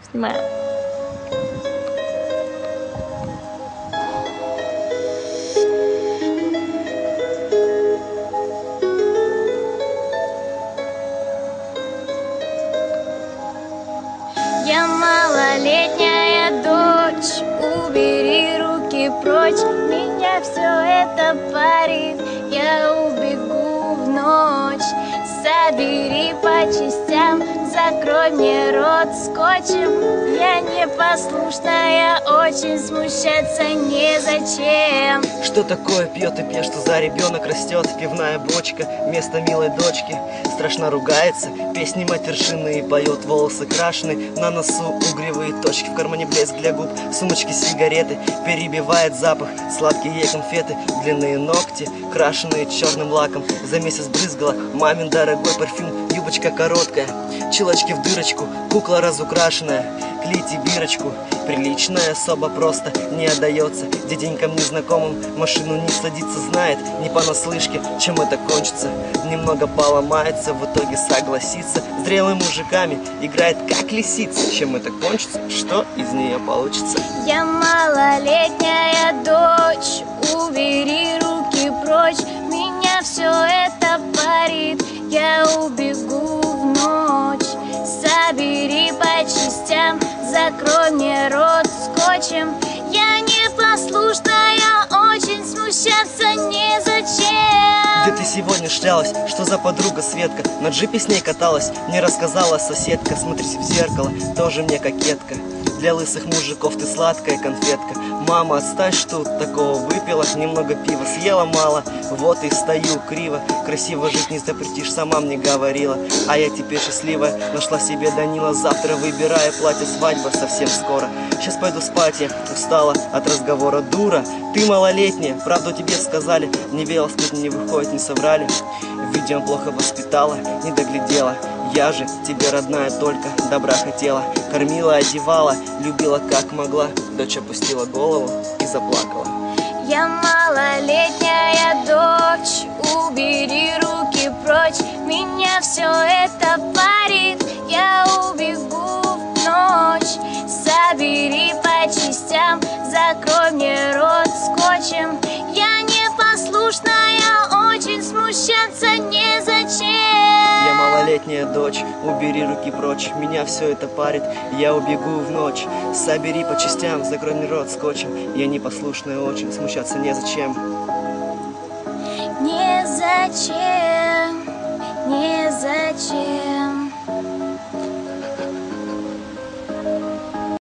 Снимаю. Я малолетняя дочь, убери руки прочь, меня все это парит, я убегу в ночь. Собери по частям, закрой мне рот скотчем. Я непослушная, очень смущаться незачем. Что такое пьет и пьет, что за ребенок растет? Пивная бочка, вместо милой дочки. Страшно ругается, песни матершинные поет. Волосы крашены, на носу угревые точки. В кармане блеск для губ, сумочки сигареты. Перебивает запах, сладкие ей конфеты. Длинные ногти, крашеные черным лаком. За месяц брызгала мамин дорогой парфюм. Юбочка короткая, чулочки в дырочку. Кукла разукрашенная, клейте бирочку. Приличная особа просто не отдается дяденькам незнакомым, машину не садится, знает не понаслышке, чем это кончится. Немного поломается, в итоге согласится. С зрелыми мужиками играет как лисица. Чем это кончится, что из нее получится? Я малолетняя дочь, убери руки прочь, меня все это парит, я убегу в ночь. Собери по частям, закрой мне рот скотчем. Я непослушная, очень смущаться незачем. Где ты сегодня шлялась? Что за подруга Светка? На джипе с ней каталась, мне рассказала соседка. Смотрись в зеркало, тоже мне кокетка. Для лысых мужиков ты сладкая конфетка. Мама, отстань, что такого выпила? Немного пива съела мало, вот и стою криво. Красиво жить не запретишь, сама мне говорила. А я теперь счастливая, нашла себе Данила. Завтра выбираю платье, свадьба совсем скоро. Сейчас пойду спать, я устала от разговора. Дура, ты малолетняя, правду тебе сказали. Не верила, сплетни не выходит, не соврали. Видимо, плохо воспитала, не доглядела. Я же тебе, родная, только добра хотела. Кормила, одевала, любила как могла. Дочь опустила голову и заплакала. Я малолетняя дочь, убери руки прочь, меня все это парит, я убегу в ночь. Собери по частям, закрой мне рот скотчем. Я непослушная, очень смущаться незачем. Я малолетняя дочь, убери руки прочь, меня все это парит, я убегу в ночь. Собери по частям, закрой мне рот скотчем. Я непослушная, очень смущаться незачем. Незачем, незачем.